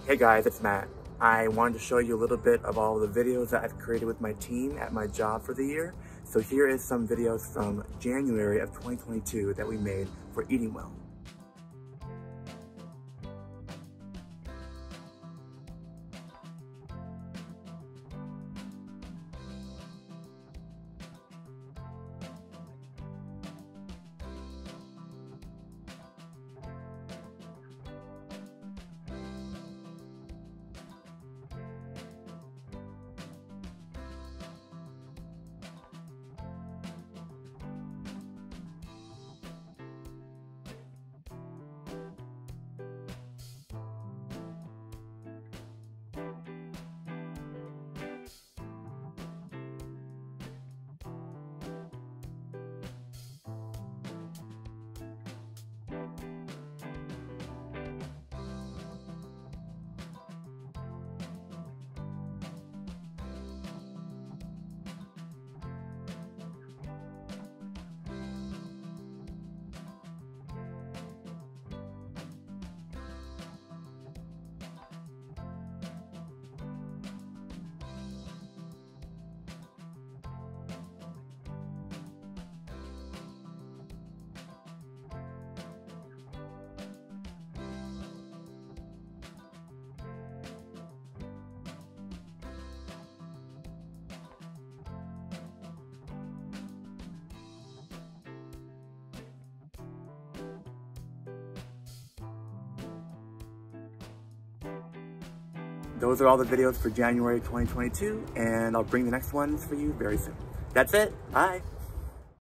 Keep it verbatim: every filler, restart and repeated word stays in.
Hey guys, it's Matt. I wanted to show you a little bit of all the videos that I've created with my team at my job for the year. So here is some videos from January of twenty twenty-two that we made for EatingWell. Those are all the videos for January twenty twenty-two, and I'll bring the next ones for you very soon. That's it. Bye.